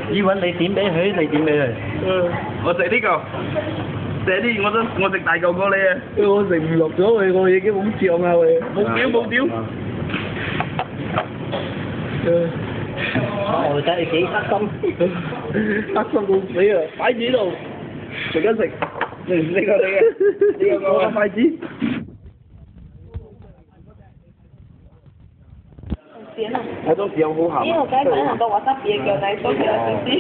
依揾你點俾佢，你點俾佢。 我食呢個，食啲我食大嚿過你啊！ 我食唔落咗佢，我已經好脹啊佢。 冇屌！ 我睇你幾黑心， 黑心到死啊！擺住呢度，隨緊食。呢個你嘅，我個筷子。 甜啊！ 我都豉油好鹹。 因為我剛才看很多瓦薩比嘅來說起來東西。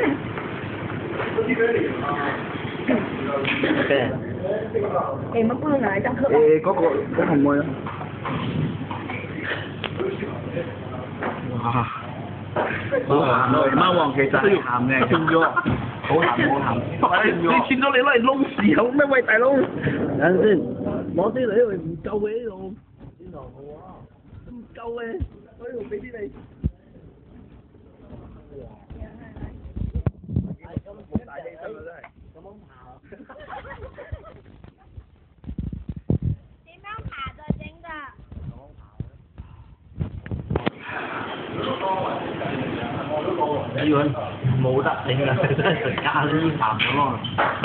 你們不能拿來當課吧？ 嗰個好唔會啊？哇！好鹹啊！貓王其實係鹹嘅，斷咗，好鹹。 你切咗你攞嚟撈豉油咩？喂，大佬！ 等陣先，攞啲嚟，因為唔夠嘅呢度。邊度好啊？唔夠嘅，我呢度俾啲你。咁大氣真係真係，咁樣爬。 點樣爬就整㗎？ 依揾冇得整啦，真係食咖喱鹹咁咯。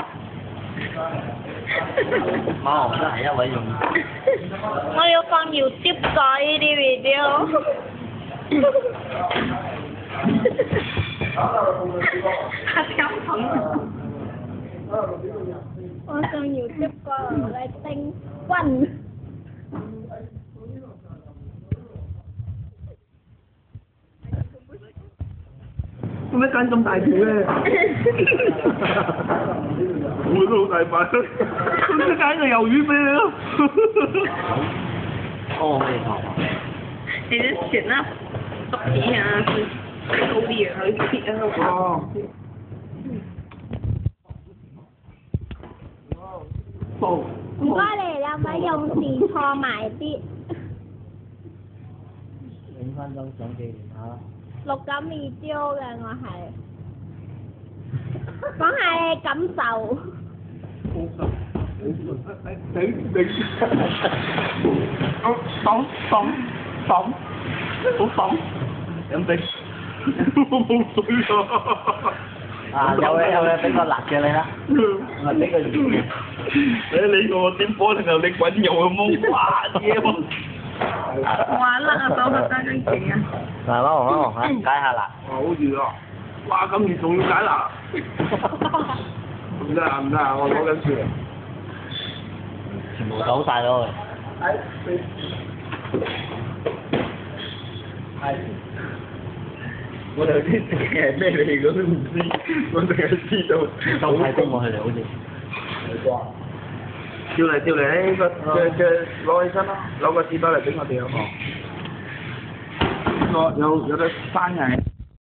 貓王真係一位用。 我要放YouTube coi啲 video。我上 YouTube coi嚟叮軍。 點解揀咁大條嘅？ 我都好大塊，咁即揀個魷魚俾你咯。 哦，咩頭啊？ 你是選那竹皮啊，是高麗啊，還是皮啊？ 哦。 唔該你有冇用時錯埋啲 5分鐘想紀念下啦。 錄緊 video 嘅我係，講下你感受。 爽，好爽，飲冰，我冇水啊！ 有嘅，俾個辣嘅你啦，我俾個熱嘅。 你個點火然後你滾油咁樣，哇嘢喎！ 哇，辣啊，包得真係勁啊！ 嗱，貓王解下辣。 好熱啊！哇，咁熱仲要解辣？唔得啊！我攞緊雪。 全部倒晒咗佢。 我哋啲食嘅係咩嚟，我都唔知，我淨係知道收太多佢哋好似。 照嚟，呢個攞起身啦，攞個紙包嚟俾我哋好冇？有得生人。